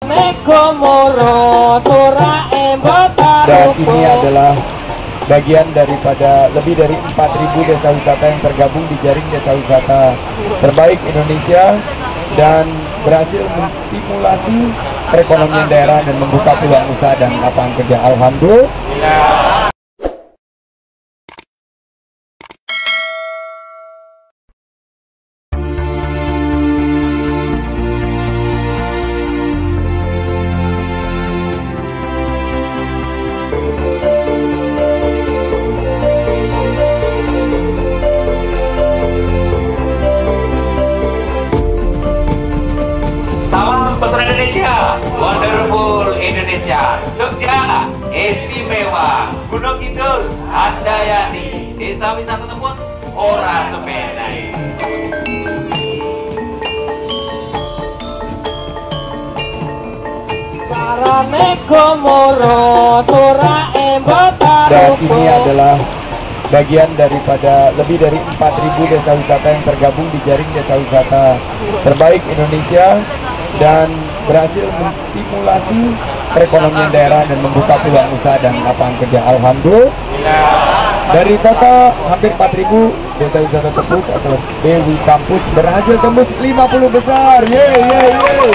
Dan ini adalah bagian daripada lebih dari 4.000 desa wisata yang tergabung di jaring desa wisata terbaik Indonesia dan berhasil menstimulasi perekonomian daerah dan membuka peluang usaha dan lapangan kerja. Alhamdulillah. Salam pesona Indonesia, wonderful Indonesia, Jogja, istimewa, Gunung Kidul, Handayani, Desa Wisata Tembus, ora sepedai. Dan ini adalah bagian daripada lebih dari 4.000 desa wisata yang tergabung di jaring desa wisata terbaik Indonesia dan berhasil menstimulasi perekonomian daerah dan membuka peluang usaha dan lapangan kerja. Alhamdulillah. Dari total hampir 4.000 desa wisata tembus atau BW Kampus berhasil tembus 50 besar. Yeay, yeay, yeay.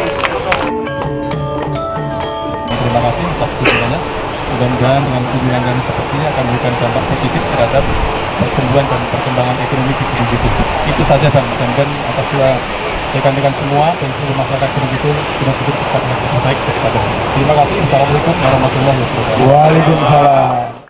Terima kasih atas dukungannya. Mudah-mudahan dengan kunjungan seperti ini akan memberikan dampak positif terhadap pertumbuhan dan perkembangan ekonomi di Gunung Kidul. Itu saja Bang, dan atas dua rekan-rekan semua dan seluruh masyarakat Gunung Kidul tetap lebih baik daripada. Terima kasih. Assalamualaikum warahmatullahi wabarakatuh. Waalaikumsalam.